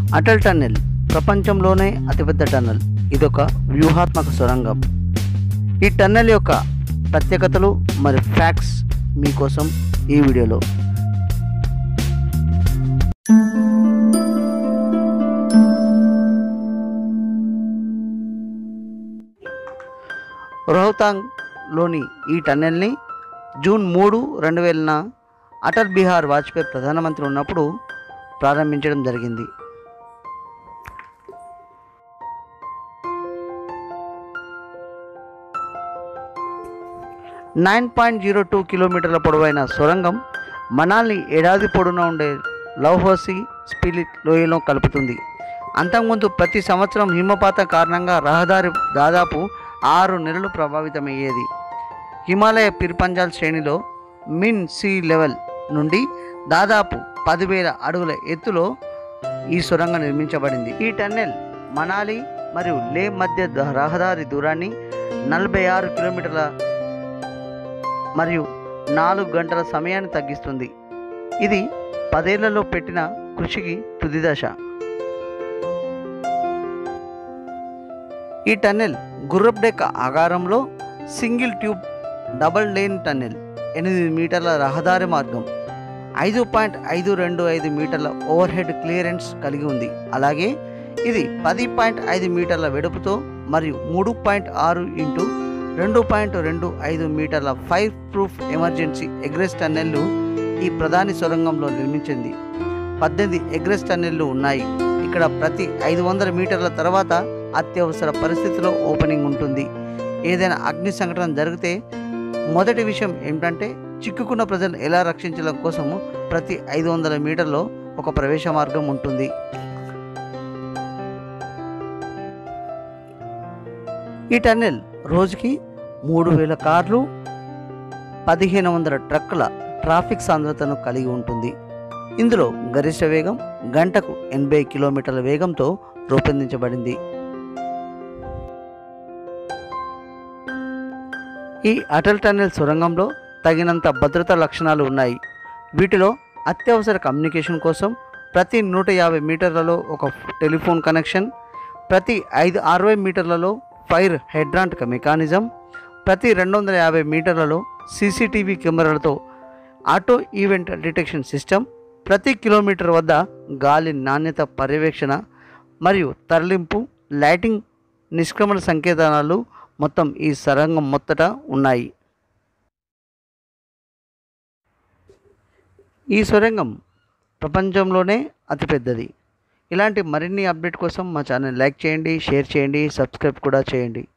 Atal tunnel ప్రపంచంలోనే అతిపెద్ద tunnel. ఇదొక వ్యూహాత్మక సొరంగం. ఈ టన్నెల్ యొక్క ప్రత్యేకతలు మరియు ఫ్యాక్ట్స్ మీకోసం ఈ వీడియోలో. రోహతాంగ్లోని ఈ టన్నెల్ని జూన్ 3, 2000న అటల్ బిహారీ వాజ్పేయి ప్రధానమంత్రి ఉన్నప్పుడు ప్రారంభించడం జరిగింది. .02 కిలోమీటర్ల పొడవైన సొరంగం మనాల్ని ఏడాది పొడవునా ఉండే లౌహోసి స్పిలిట్ లోయలో కలుపుతుంది. అంతకుముందు ప్రతి సంవత్సరం హిమపాతం కారణంగా రహదారి దాదాపు 6 నెలలు ప్రభావితమయ్యేది. హిమాలయ పిర్పంజాల్ శ్రేణిలో మిన్ సీ లెవెల్ నుండి దాదాపు 10,000 అడుగుల ఎత్తులో ఈ సొరంగం నిర్మించబడింది. ఈ టన్నెల్ మనాలి మరియు లే మధ్య రహదారి దూరాన్ని 46 కిలోమీటర్ల మరియు 4 గంటల సమయాన్ని తగ్గిస్తుంది. ఇది 10 ఏళ్లలో పెట్టిన కృషికి తుది దశ. ఈ టన్నెల్ గుర్రపు డెక్క ఆకారంలో single tube double lane tunnel, 8 మీటర్ల రహదారి మార్గం, 5.525 మీటర్ల ఓవర్ హెడ్ క్లియరెన్స్ కలిగి ఉంది. అలాగే ఇది 10.5 మీటర్ల వెడపుతో మరియు 3.6 × 2.25 మీటర్ల ఫైర్ ప్రూఫ్ ఎమర్జెన్సీ ఎగ్రెస్ టన్నెల్లు ఈ ప్రధాని సొరంగంలో నిర్మించింది. 18 ఎగ్రెస్ టన్నెల్లు ఉన్నాయి. ఇక్కడ ప్రతి 500 మీటర్ల తర్వాత అత్యవసర పరిస్థితిలో ఓపెనింగ్ ఉంటుంది. ఏదైనా అగ్ని సంఘటన జరిగితే మొదటి విషయం ఏమిటంటే చిక్కుకున్న ప్రజలను ఎలా రక్షించడం కోసము ప్రతి 500 మీటర్లో ఒక ప్రవేశ మార్గం ఉంటుంది. ఈ టన్నెల్ రోజుకి 3,000 కార్లు, 1,500 ట్రక్కుల ట్రాఫిక్ సాంద్రతను కలిగి ఉంటుంది. ఇందులో గరిష్ట వేగం గంటకు 80 కిలోమీటర్ల వేగంతో రూపొందించబడింది. ఈ అటల్ టన్నెల్ సొరంగంలో తగినంత భద్రతా లక్షణాలు ఉన్నాయి. వీటిలో అత్యవసర కమ్యూనికేషన్ కోసం ప్రతి 150 మీటర్లలో ఒక టెలిఫోన్ కనెక్షన్, ప్రతి 60 మీటర్లలో ఫైర్ హైడ్రాంట్ మెకానిజం, ప్రతి 250 మీటర్లలో సీసీటీవీ కెమెరాలతో ఆటో ఈవెంట్ డిటెక్షన్ సిస్టమ్, ప్రతి కిలోమీటర్ వద్ద గాలి నాణ్యత పర్యవేక్షణ మరియు తరలింపు లైటింగ్ నిష్క్రమణ సంకేతాలు మొత్తం ఈ సొరంగం మొత్తట ఉన్నాయి. ఈ సొరంగం ప్రపంచంలోనే అతిపెద్దది. ఇలాంటి మరిన్ని అప్డేట్ కోసం మా ఛానల్ లైక్ చేయండి, షేర్ చేయండి, సబ్స్క్రైబ్ కూడా చేయండి.